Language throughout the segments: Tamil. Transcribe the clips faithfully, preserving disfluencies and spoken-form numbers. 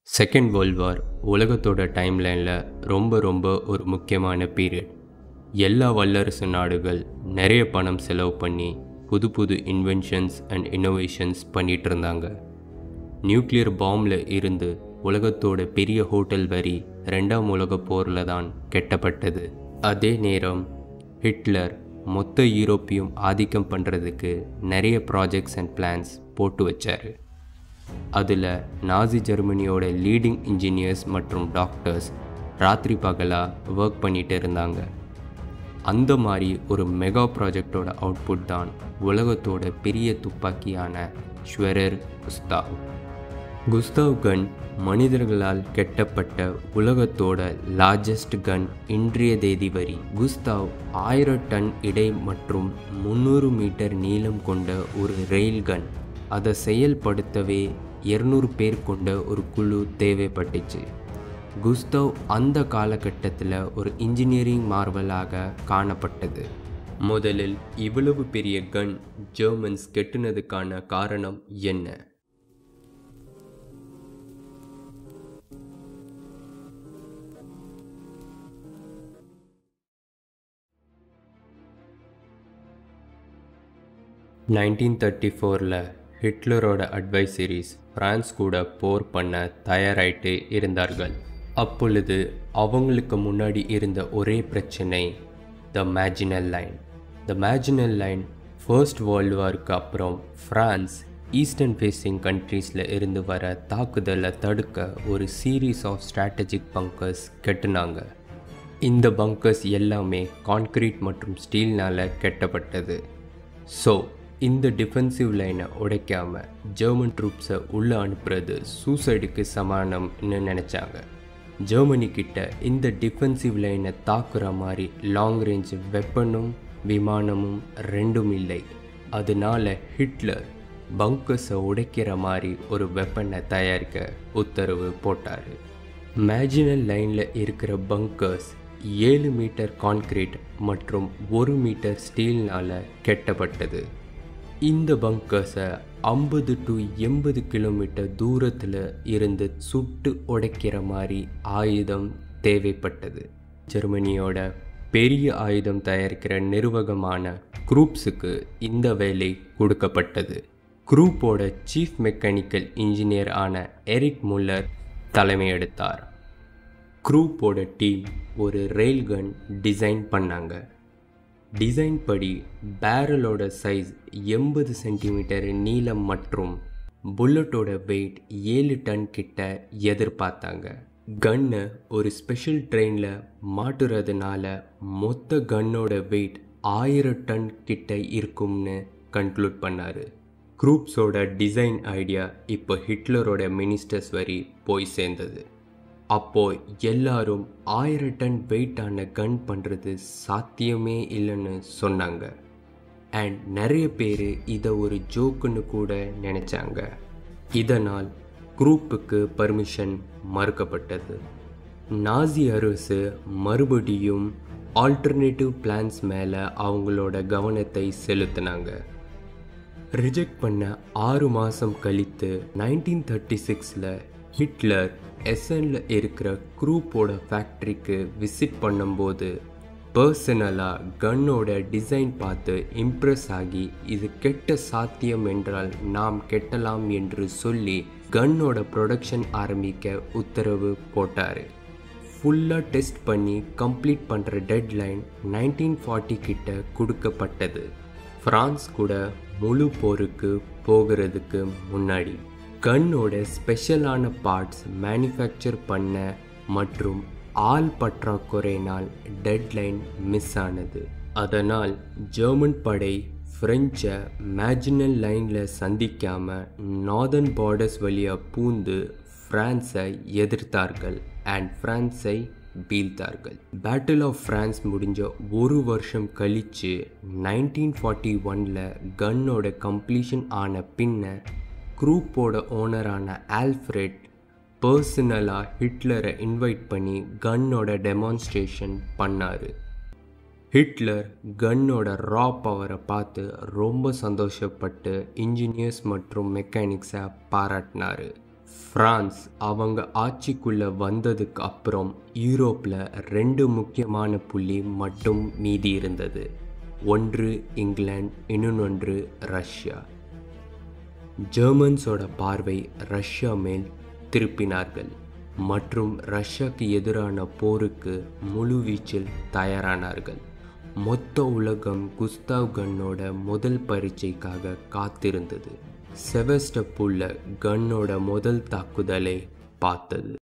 செகண்ட் வேர்ல்ட் வார் உலகத்தோட டைம்லைனில் ரொம்ப ரொம்ப ஒரு முக்கியமான பீரியட். எல்லா வல்லரசு நாடுகள் நிறைய பணம் செலவு பண்ணி புது புது இன்வென்ஷன்ஸ் அண்ட் இன்னோவேஷன்ஸ் பண்ணிகிட்டு இருந்தாங்க. நியூக்ளியர் பாம்பில் இருந்து உலகத்தோட பெரிய ஹோட்டல் வரி ரெண்டாம் உலக போரில் தான் கெட்டப்பட்டது. அதே நேரம் ஹிட்லர் மொத்த யூரோப்பையும் ஆதிக்கம் பண்ணுறதுக்கு நிறைய ப்ராஜெக்ட்ஸ் அண்ட் பிளான்ஸ் போட்டு வச்சார். அதில் நாசி ஜெர்மனியோட லீடிங் இன்ஜினியர்ஸ் மற்றும் டாக்டர்ஸ் ராத்திரி பகலாக ஒர்க் பண்ணிகிட்டு இருந்தாங்க. அந்த மாதிரி ஒரு மெகா ப்ராஜெக்டோட அவுட்புட் தான் உலகத்தோட பெரிய துப்பாக்கியான schwerer குஸ்தாவ். குஸ்தாவ் கன் மனிதர்களால் கெட்டப்பட்ட உலகத்தோட லார்ஜஸ்ட் கன். இன்றைய தேதி வரி குஸ்தாவ் ஆயிரம் டன் இடை மற்றும் முந்நூறு மீட்டர் நீளம் கொண்ட ஒரு ரெயில் கன். அதை செயல்படுத்தவே இருநூறு பேர் கொண்ட ஒரு குழு தேவைப்பட்டுச்சு. குஸ்தாவ் அந்த காலகட்டத்தில் ஒரு இன்ஜினியரிங் மார்வலாக காணப்பட்டது. முதலில் இவ்வளவு பெரிய கன் ஜெர்மன்ஸ் கெட்டுனதுக்கான காரணம் என்ன? நைன்டீன் தேர்ட்டி ஃபோரில் ஹிட்லரோட அட்வைசரிஸ் பிரான்ஸ் கூட போர் பண்ண தயாராயிட்டு இருந்தார்கள். அப்பொழுது அவங்களுக்கு முன்னாடி இருந்த ஒரே பிரச்சனை the Maginot line. The Maginot line first world வாருக்கு அப்புறம் ஃப்ரான்ஸ் ஈஸ்டர்ன் ஃபேஸிங் கண்ட்ரீஸில் இருந்து வர தாக்குதலை தடுக்க ஒரு சீரீஸ் ஆஃப் ஸ்ட்ராட்டஜிக் பங்கர்ஸ் கெட்டுனாங்க. இந்த பங்கர்ஸ் எல்லாமே கான்கிரீட் மற்றும் ஸ்டீல்னால் கெட்டப்பட்டது. ஸோ இந்த டிஃபென்சிவ் லைனை உடைக்காமல் ஜெர்மன் ட்ரூப்ஸை உள்ளே அனுப்புறது சூசைடுக்கு சமானம்னு நினச்சாங்க. ஜெர்மனி கிட்ட இந்த டிஃபென்சிவ் லைனை தாக்குற மாதிரி லாங் ரேஞ்ச் வெப்பனும் விமானமும் ரெண்டும் இல்லை. அதனால ஹிட்லர் பங்கர்ஸை உடைக்கிற மாதிரி ஒரு வெப்பனை தயாரிக்க உத்தரவு போட்டார். மேஜினல் லைனில் இருக்கிற பங்கர்ஸ் ஏழு மீட்டர் கான்கிரீட் மற்றும் ஒரு மீட்டர் ஸ்டீல்னால் கெட்டப்பட்டது. இந்த பங்கர்ஸை ஐம்பது டு எண்பது கிலோமீட்டர் தூரத்தில் இருந்து சுட்டு உடைக்கிற மாதிரி ஆயுதம் தேவைப்பட்டது. ஜெர்மனியோட பெரிய ஆயுதம் தயாரிக்கிற நிறுவகமான குரூப்ஸுக்கு இந்த வேலை கொடுக்கப்பட்டது. குரூப்போட சீஃப் மெக்கானிக்கல் இன்ஜினியர் ஆன எரிக் முல்லர் தலைமையெடுத்தார். குரூப்போட டீம் ஒரு ரெயில் கன் டிசைன் பண்ணாங்க. டிசைன் படி பேரலோட சைஸ் எண்பது சென்டிமீட்டர் நீளம் மற்றும் புல்லட்டோட வெயிட் ஏழு டன் கிட்ட எதிர்பார்த்தாங்க. கன்னை ஒரு ஸ்பெஷல் ட்ரெயினில் மாட்டுறதுனால மொத்த கன்னோட வெயிட் ஆயிரம் டன் கிட்ட இருக்கும்னு கன்க்ளூட் பண்ணார். குரூப்ஸோட டிசைன் ஐடியா இப்போ ஹிட்லரோட மினிஸ்டர்ஸ் வரி போய் சேர்ந்தது. அப்போது எல்லாரும் ஆயிரம் டன் வெயிட்டான கன் பண்ணுறது சாத்தியமே இல்லைன்னு சொன்னாங்க. அண்ட் நிறைய பேர் இதை ஒரு ஜோக்குன்னு கூட நினச்சாங்க. இதனால் குரூப்புக்கு பர்மிஷன் மறுக்கப்பட்டது. நாசி அரசு மறுபடியும் ஆல்டர்னேட்டிவ் பிளான்ஸ் மேலே அவங்களோட கவனத்தை செலுத்தினாங்க. ரிஜெக்ட் பண்ண ஆறு மாதம் கழித்து நைன்டீன் தேர்ட்டி சிக்ஸில் ஹிட்லர் எஸ்எனில் இருக்கிற குரூப்போட ஃபேக்ட்ரிக்கு விசிட் பண்ணும்போது பர்சனலாக கன்னோட டிசைன் பார்த்து இம்ப்ரெஸ் ஆகி இது கெட்ட சாத்தியம் என்றால் நாம் கெட்டலாம் என்று சொல்லி கன்னோட ப்ரொடக்ஷன் ஆரம்பிக்க உத்தரவு போட்டார். ஃபுல்லாக டெஸ்ட் பண்ணி கம்ப்ளீட் பண்ணுற டெட்லைன் நைன்டீன் ஃபார்ட்டி கிட்ட கொடுக்கப்பட்டது. ஃப்ரான்ஸ் கூட முழு போருக்கு போகிறதுக்கு முன்னாடி கன்னோட ஸ்பெஷலான பார்ட்ஸ் மேனுஃபேக்சர் பண்ண மற்றும் ஆள் பற்றாக்குறையினால் டெட்லைன் மிஸ் ஆனது. அதனால் ஜெர்மன் படை ஃப்ரெஞ்சை மேஜினல் லைனில் சந்திக்காமல் நார்தர்ன் பார்டர்ஸ் வழியாக பூந்து ஃப்ரான்ஸை எதிர்த்தார்கள் அண்ட் ஃப்ரான்ஸை வீழ்த்தார்கள். பேட்டில் ஆஃப் ஃப்ரான்ஸ் முடிஞ்ச ஒரு வருஷம் கழித்து நைன்டீன் ஃபார்ட்டி ஒனில் கன்னோட கம்ப்ளீஷன் ஆன பின்ன குரூப்போட ஓனரான ஆல்ஃப்ரெட் பர்சனலாக ஹிட்லரை இன்வைட் பண்ணி கன்னோட டெமான்ஸ்ட்ரேஷன் பண்ணார். ஹிட்லர் கன்னோட ரா பவரை பார்த்து ரொம்ப சந்தோஷப்பட்டு இன்ஜினியர்ஸ் மற்றும் மெக்கானிக்ஸை பாராட்டினார். பிரான்ஸ் அவங்க ஆட்சிக்குள்ளே வந்ததுக்கு அப்புறம் யூரோப்பில் ரெண்டு முக்கியமான புள்ளி மட்டும் மீதி இருந்தது. ஒன்று இங்கிலாந்து, இன்னொன்று ரஷ்யா. ஜெர்மன்ஸோட பார்வை ரஷ்யா மேல் திருப்பினார்கள் மற்றும் ரஷ்யாவுக்கு எதிரான போருக்கு முழு வீச்சில் தயாரானார்கள். மொத்த உலகம் குஸ்தாவ் கன்னோட முதல் பரீட்சைக்காக காத்திருந்தது. செவஸ்டோபோல்ல கன்னோட முதல் தாக்குதலை பார்த்தது.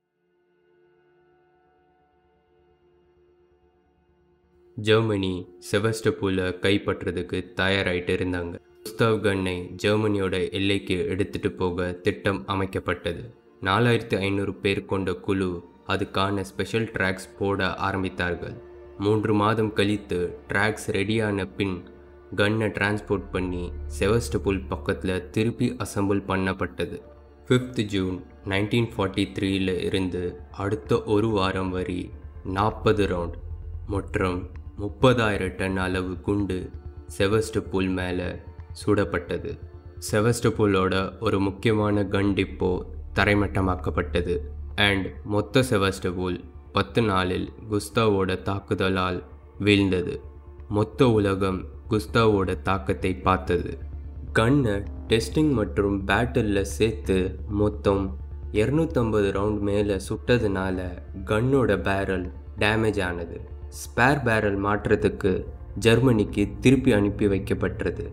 ஜெர்மனி செவஸ்டோபோலை கைப்பற்றதுக்கு தயாராகிட்டு இருந்தாங்க. குஸ்தாவ் கன்னை ஜெர்மனியோட எல்லைக்கு எடுத்துட்டு போக திட்டம் அமைக்கப்பட்டது. நாலாயிரத்தி ஐநூறு பேர் கொண்ட குழு அதுக்கான ஸ்பெஷல் ட்ராக்ஸ் போட ஆரம்பித்தார்கள். மூன்று மாதம் கழித்து ட்ராக்ஸ் ரெடியான பின் கன்னை டிரான்ஸ்போர்ட் பண்ணி செவஸ்டோபோல் பக்கத்தில் திருப்பி அசம்பிள் பண்ணப்பட்டது. ஃபிஃப்த் ஜூன் நைன்டீன் ஃபார்ட்டி த்ரீல இருந்து அடுத்த ஒரு வாரம் வரை நாற்பது ரவுண்ட் மற்றும் முப்பதாயிரம் டன் அளவு குண்டு செவஸ்டோபோல் மேலே சுடப்பட்டது. செவஸ்டோபோலோட ஒரு முக்கியமான கன் டிப்போ தரைமட்டமாக்கப்பட்டது. அண்ட் மொத்த செவஸ்டோபோல் பத்து நாளில் குஸ்தாவோட தாக்குதலால் வீழ்ந்தது. மொத்த உலகம் குஸ்தாவோட தாக்கத்தை பார்த்தது. கன்னை டெஸ்டிங் மற்றும் பேட்டிலில் சேர்த்து மொத்தம் இரநூத்தம்பது ரவுண்ட் மேலே சுட்டதுனால கன்னோட பேரல் டேமேஜ் ஆனது. ஸ்பேர் பேரல் மாற்றத்துக்கு ஜெர்மனிக்கு திருப்பி அனுப்பி வைக்கப்பட்டது.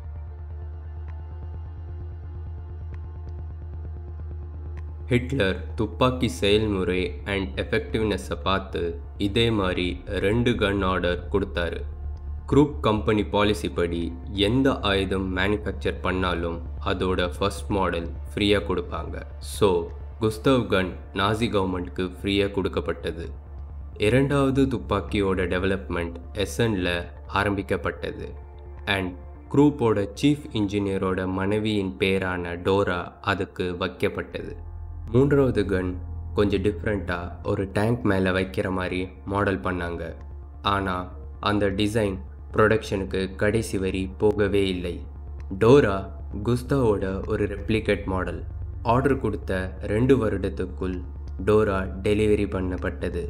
ஹிட்லர் துப்பாக்கி செயல்முறை அண்ட் எஃபெக்டிவ்னஸை பார்த்து இதே மாதிரி ரெண்டு கன் ஆர்டர் கொடுத்தாரு. குரூப் கம்பெனி பாலிசி படி எந்த ஆயுதம் மேனுஃபேக்சர் பண்ணாலும் அதோட ஃபர்ஸ்ட் மாடல் ஃப்ரீயாக கொடுப்பாங்க. ஸோ குஸ்தாவ் கன் நாசி கவர்மெண்ட்க்கு ஃப்ரீயாக கொடுக்கப்பட்டது. இரண்டாவது துப்பாக்கியோட டெவலப்மெண்ட் எஸ்என்ல ஆரம்பிக்கப்பட்டது. அண்ட் குரூப்போட சீஃப் இன்ஜினியரோட மனைவியின் பேரான டோரா அதுக்கு வைக்கப்பட்டது. மூன்றாவது கன் கொஞ்சம் டிஃப்ரெண்ட்டாக ஒரு டேங்க் மேலே வைக்கிற மாதிரி மாடல் பண்ணாங்க. ஆனால் அந்த டிசைன் ப்ரொடக்ஷனுக்கு கடைசி வரி போகவே இல்லை. டோரா குஸ்தாவோட ஒரு ரெப்ளிகேட் மாடல். ஆர்டர் கொடுத்த ரெண்டு வருடத்துக்குள் டோரா டெலிவரி பண்ணப்பட்டது.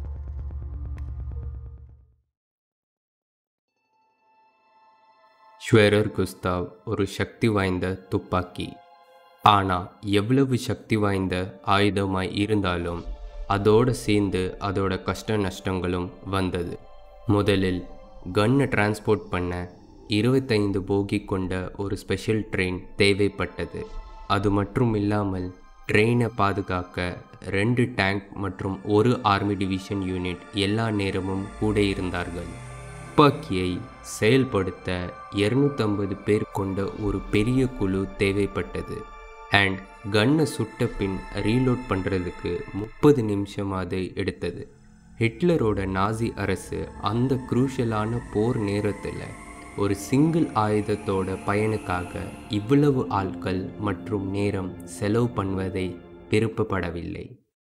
schwerer குஸ்தாவ் ஒரு சக்தி வாய்ந்த துப்பாக்கி. ஆனால் எவ்வளவு சக்தி வாய்ந்த ஆயுதமாய் இருந்தாலும் அதோடு சேர்ந்து அதோட கஷ்ட நஷ்டங்களும் வந்தது. முதலில் கன்னை டிரான்ஸ்போர்ட் பண்ண இருபத்தைந்து போகி கொண்ட ஒரு ஸ்பெஷல் ட்ரெயின் தேவைப்பட்டது. அது மட்டும் இல்லாமல் ட்ரெயினை பாதுகாக்க ரெண்டு டேங்க் மற்றும் ஒரு ஆர்மி டிவிஷன் யூனிட் எல்லா நேரமும் கூட இருந்தார்கள். துப்பாக்கியை செயல்படுத்த இருநூற்றம்பது பேர் கொண்ட ஒரு பெரிய குழு தேவைப்பட்டது. அண்ட் கன்னை சுட்ட பின் ரீலோட் பண்ணுறதுக்கு முப்பது நிமிஷம் அது எடுத்தது. ஹிட்லரோட நாசி அரசு அந்த குரூஷியலான போர் நேரத்தில் ஒரு சிங்கிள் ஆயுதத்தோட பயனுக்காக இவ்வளவு ஆட்கள் மற்றும் நேரம் செலவு பண்ணுவதை விருப்பப்படவில்லை.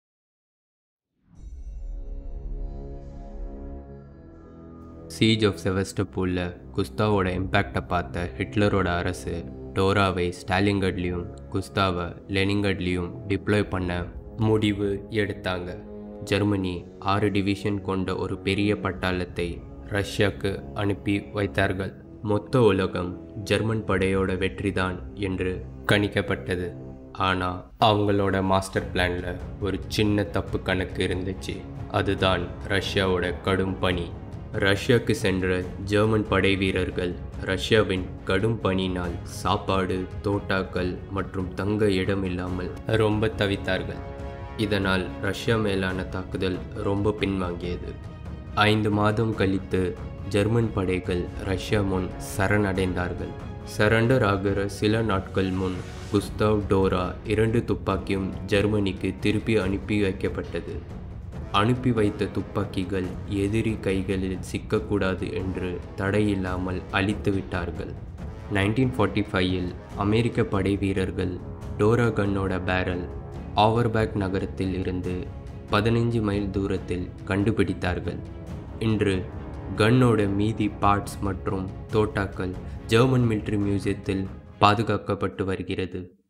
சீஜ் ஆஃப் செவஸ்டோபோல்ல குஸ்தாவோட இம்பேக்டை பார்த்த ஹிட்லரோட அரசு டோராவை ஸ்டாலின்கட்லேயும் குஸ்தாவை லெனின்கட்லேயும் டிப்ளாய் பண்ண முடிவு எடுத்தாங்க. ஜெர்மனி ஆறு டிவிஷன் கொண்ட ஒரு பெரிய பட்டாளத்தை ரஷ்யாவுக்கு அனுப்பி வைத்தார்கள். மொத்த உலகம் ஜெர்மன் படையோட வெற்றிதான் என்று கணிக்கப்பட்டது. ஆனால் அவங்களோட மாஸ்டர் பிளானில் ஒரு சின்ன தப்பு கணக்கு இருந்துச்சு. அதுதான் ரஷ்யாவோட கடும் பனி. ரஷ்யாவுக்கு சென்ற ஜெர்மன் படை வீரர்கள் ரஷ்யாவின் கடும் பனியினால் சாப்பாடு, தோட்டாக்கள் மற்றும் தங்க இடமில்லாமல் ரொம்ப தவித்தார்கள். இதனால் ரஷ்யா மேலான தாக்குதல் ரொம்ப பின்வாங்கியது. ஐந்து மாதம் கழித்து ஜெர்மன் படைகள் ரஷ்யா முன் சரணடைந்தார்கள். சரண்டர் ஆகிற சில நாட்கள் முன் குஸ்தாவ் டோரா இரண்டு துப்பாக்கியும் ஜெர்மனிக்கு திருப்பி அனுப்பி வைக்கப்பட்டது. அனுப்பி வைத்த துப்பாக்கிகள் எதிரி கைகளில் சிக்கக்கூடாது என்று தடையில்லாமல் அழித்து விட்டார்கள். நைன்டீன் ஃபார்ட்டி ஃபைவில் அமெரிக்க படை வீரர்கள் டோரா கன்னோட பேரல் ஆவர்பேக் நகரத்தில் இருந்து பதினைஞ்சு மைல் தூரத்தில் கண்டுபிடித்தார்கள். இன்று கன்னோட மீதி பார்ட்ஸ் மற்றும் தோட்டாக்கள் ஜெர்மன் மிலிட்ரி மியூசியத்தில் பாதுகாக்கப்பட்டு வருகிறது.